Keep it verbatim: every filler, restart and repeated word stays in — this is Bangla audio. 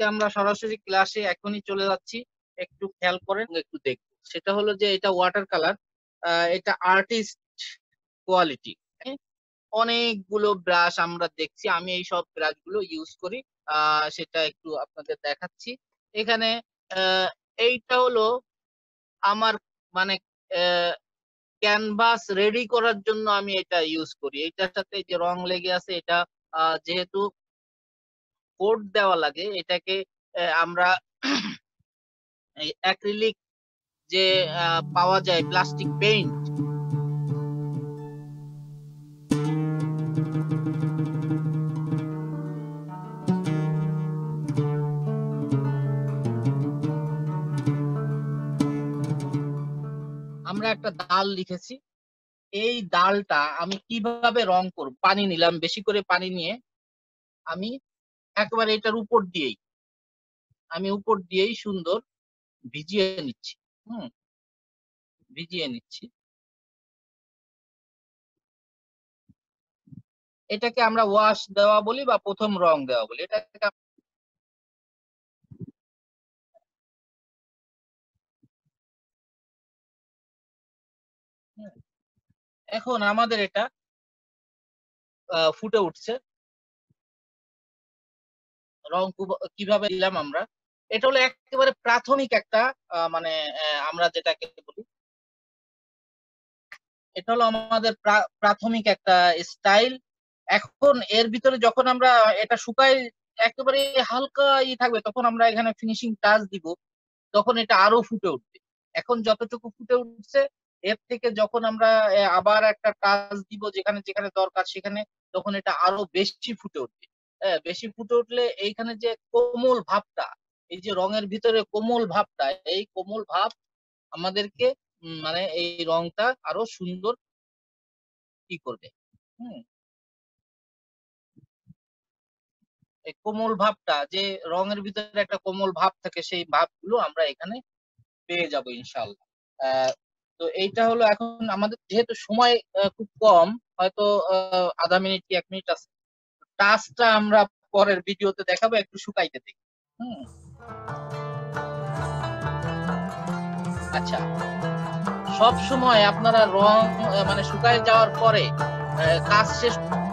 আমরা সরাসরি ক্লাসে এখনই চলে যাচ্ছি, একটু খেয়াল করেন, একটু দেখবো। সেটা হলো যে এটা ওয়াটার কালার, এটা আর্টিস্ট কোয়ালিটি। অনেকগুলো ব্রাশ আমরা দেখছি, আমি এই সব ব্রাশ গুলো ইউজ করি, আহ সেটা একটু আপনাদের দেখাচ্ছি। এখানে আহ এইটা হলো আমার মানে ক্যানভাস রেডি করার জন্য আমি এটা ইউজ করি। এটার সাথে যে রং লেগে আছে, এটা আহ, যেহেতু কোট দেওয়া লাগে, এটাকে আহ, আমরা অ্যাক্রিলিক যে আহ, পাওয়া যায় প্লাস্টিক পেইন্ট, আমরা একটা দাল লিখেছি। এই দালটা আমি কিভাবে রং করব, পানি নিলাম, বেশি করে পানি নিয়ে আমি একবারে এটার উপর দিয়েই আমি উপর দিয়েই সুন্দর ভিজিয়ে নিচ্ছি। হুম ভিজিয়ে নিচ্ছি। এটাকে আমরা ওয়াশ দেওয়া বলি বা প্রথম রং দেওয়া বলি। এটাকে এখন আমাদের এটা আহ, ফুটে উঠছে। রং কুব- কিভাবে দিলাম আমরা, এটা হলো একেবারে প্রাথমিক একটা আহ, মানে আহ, আমরা যেটাকে বলি, এটা হলো আমাদের প্রা- প্রাথমিক একটা স্টাইল। এখন এর ভিতরে যখন আমরা এটা শুকাই, একেবারে হালকা ই থাকবে, তখন আমরা এখানে ফিনিশিং টাচ দিব, তখন এটা আরো ফুটে উঠবে। এখন যতটুকু ফুটে উঠছে, এর থেকে যখন আমরা আহ, আবার একটা টাচ দিব যেখানে যেখানে দরকার সেখানে, তখন এটা আরো বেশি ফুটে উঠবে। হ্যাঁ, বেশি ফুটে উঠলে এইখানে যে কোমল ভাবটা, এই যে রঙের ভিতরে কোমল ভাবটা, এই কোমল ভাব আমাদেরকে উম, মানে এই রংটা আরো সুন্দর কি করবে। হুম এই কোমল ভাবটা, যে রঙের ভিতরে একটা কোমল ভাব থাকে, সেই ভাবগুলো আমরা এখানে পেয়ে যাব ইনশাল্লাহ। আহ, তো এইটা হলো, এখন আমাদের যেহেতু সময় আহ, খুব কম, হয়তো আহ, আধা মিনিট কি এক মিনিট আছে, টাচটা আমরা পরের ভিডিওতে দেখাবো, একটু শুকাইতে দিই। হুম আচ্ছা, সব সময় আপনারা রং আহ, মানে শুকায় যাওয়ার পরে আহ, কাজ শেষ